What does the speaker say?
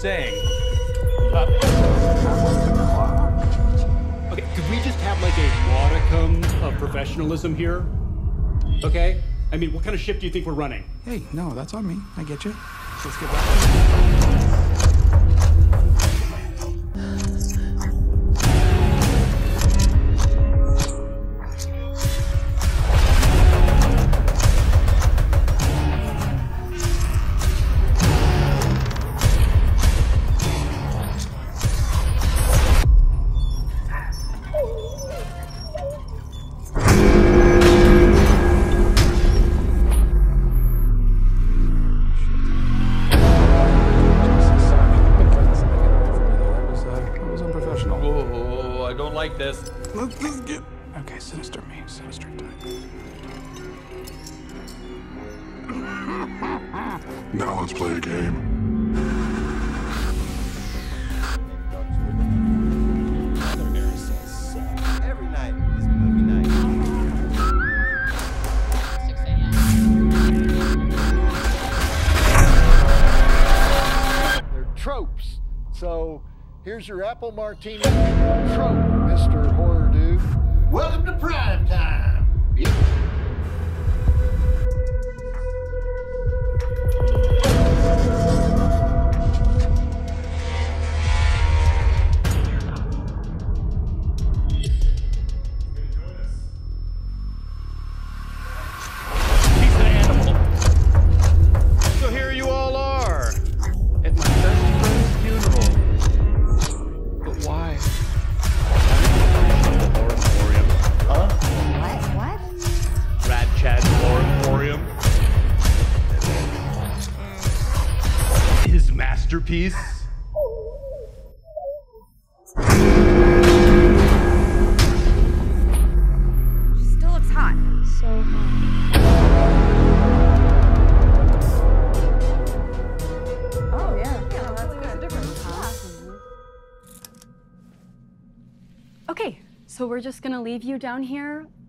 saying. Okay, could we just have like a modicum of professionalism here? Okay? I mean, what kind of ship do you think we're running? Hey, no, that's on me. I get you. Let's get back. Oh, I don't like this. Let's just get... Okay, sinister me, sinister type. Now let's play a game. Every night is movie night. 6 a.m. They're tropes. So here's your apple martini trope, Mr. Horror Dude. Welcome to prime time. He's an animal. So here you all are, at my best friend's funeral. But why? Huh? What? Rad Chad Emporium. His masterpiece. Still looks hot. So hot. Oh, yeah. Yeah, that's good. Difference, huh? Okay, so we're just gonna leave you down here